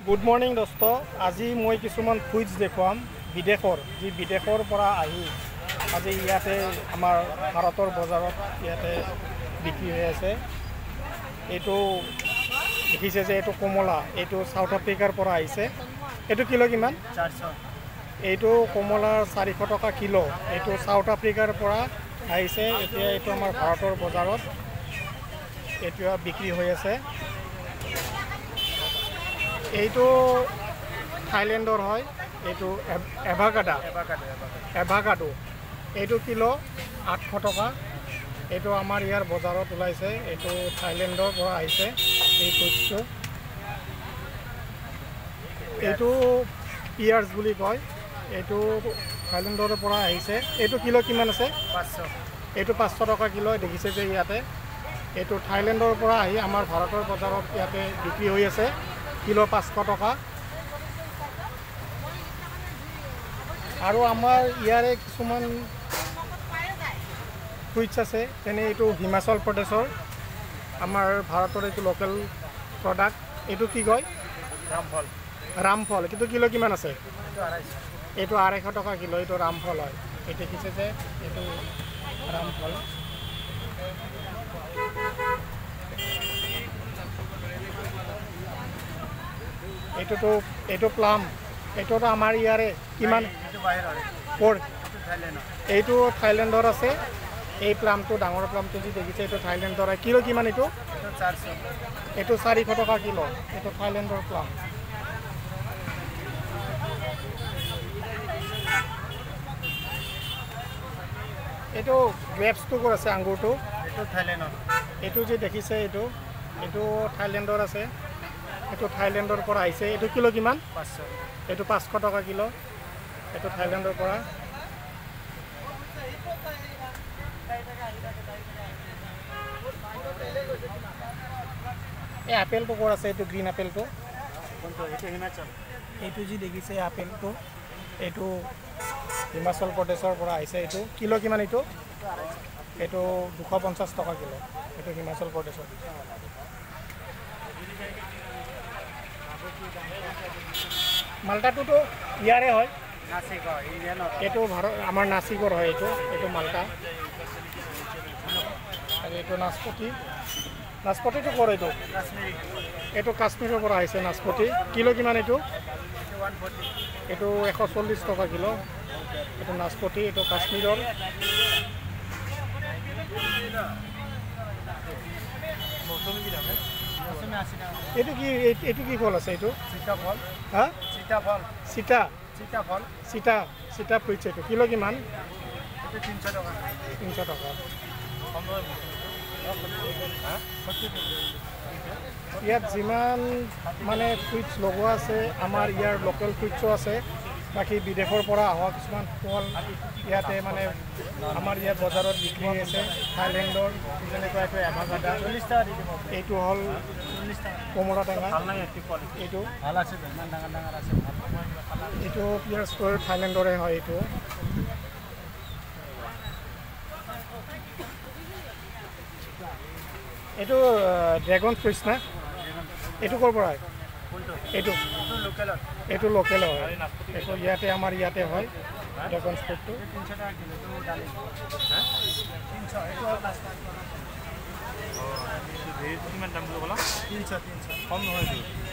Good morning দোস্ত। আজি মই কিছুমান কুইজ দেখুৱাম বিদেশৰ, যি বিদেশৰ পৰা আহি আজি ইয়াতে আমাৰ ভাৰতৰ বজাৰত ইয়াতে বিক্ৰী হৈ আছে। এইটো দেখিছে যে এইটো কমলা, এইটো সাউথ আফ্ৰিকাৰ পৰা আহিছে। এইটো কিলো কিমান? 400। এইটো কমলাৰ 400 টকা কিলো। এইটো সাউথ আফ্ৰিকাৰ পৰা আহিছে। এতিয়া এইটো আমাৰ ভাৰতৰ বজাৰত এতিয়া বিক্ৰী হৈ আছে। এইটো থাইলেণ্ডৰ হয়, এইটো এভাকাডো। এইটো কিলো 800 টকা। এইটো আমাৰ ইয়াৰ বজাৰত ওলাইছে। এইটো থাইলেণ্ডৰ পৰা আহিছে এই ফ্ৰুটছটো। এইটো পিয়াৰ্ছ বুলি কয়, এইটো থাইলেণ্ডৰ পৰা আহিছে। এইটো কিলো কিমান আছে? 500। এইটো 500 টকা কিলো। দেখিছে যে ইয়াতে এইটো থাইলেণ্ডৰ পৰা আহি আমাৰ ভাৰতৰ বজাৰত ইয়াতে বিক্ৰী হৈ আছে। কিলো 500 টকা। আৰু আমাৰ ইয়াৰে কিছুমান ফ্ৰুইটছ আছে, যেনে এইটো হিমাচল প্ৰদেশৰ, আমাৰ ভাৰতৰ এইটো লোকেল প্ৰডাক্ট। এইটো কি কয়? ৰামফল। কিন্তু কিলো কিমান আছে? এইটো 250 টকা কিলো। এইটো ৰামফল হয়। এই দেখিছে যে এইটো ৰামফল। এইটো প্লাম। এইটোতো আমাৰ ইয়াৰে কিমান? এইটো থাইলেণ্ডৰ আছে। এই প্লামটো, ডাঙৰ প্লামটো যি দেখিছে এইটো থাইলেণ্ডৰ হয়। কিলো কিমান এইটো? 400। এইটো 400 টকা কিলো। এইটো থাইলেণ্ডৰ প্লাম। এইটো গ্ৰেপছটো ক'ত আছে? আঙুৰটো এইটো থাইলেণ্ডৰ। এইটো যে দেখিছে এইটো থাইলেণ্ডৰ আছে। এইটো থাইলেণ্ডৰ পৰা আহিছে। এইটো কিলো কিমান? 500। এইটো 500 টকা কিলো। এইটো থাইলেণ্ডৰ পৰা। এই আপেলটো ক'ত আছে? এইটো গ্ৰীণ আপেলটো। এইটো হিমাচল। এইটো যি দেখিছে আপেলটো, এইটো হিমাচল প্ৰদেশৰ পৰা আহিছে। এইটো কিলো কিমান? এইটো 250 টকা কিলো। এইটো হিমাচল প্ৰদেশৰ। মাল্টাটোতো ইয়াৰে হয়, এইটো আমাৰ নাচিকৰ হয়। এইটো মাল্টা। আৰু এইটো নাচপতিটো ক'ৰ? এইটো কাশ্মীৰৰ পৰা আহিছে নাচপতি। কিলো কিমান এইটো? এইটো 140 টকা কিলো। এইটো নাচপতি, এইটো কাশ্মীৰৰ। এইটো কি ফল আছে? এইটো সীতাফল। হা? সীতা ফ্ৰুইটছ। এইটো কিলো কিমান? 300 টকা। 300 টকা। ইয়াত যিমান মানে ফ্ৰুইটছ লগোৱা আছে, আমাৰ ইয়াৰ লোকেল ফ্ৰুইটছো আছে। বাকী বিদেশৰ পৰা অহা কিছুমান ফল ইয়াতে মানে আমাৰ ইয়াত বজাৰত বিক্ৰী আছে। থাইলেণ্ডৰ যেনেকুৱা এইটো এভাকাডো, এইটো হ'ল কমলা টেঙা। এইটো পিয়াৰ্ছটো থাইলেণ্ডৰে হয়। এইটো ড্ৰেগন ফ্ৰুইটছ না? এইটো ক'ৰ পৰা হয়? এইটো লোকেল হয়। এইটো ইয়াতে আমাৰ ইয়াতে হয় ড্ৰেগন ফ্ৰুইটটো। কিমান দাম বুলি ক'লা? 300। কম নহয়।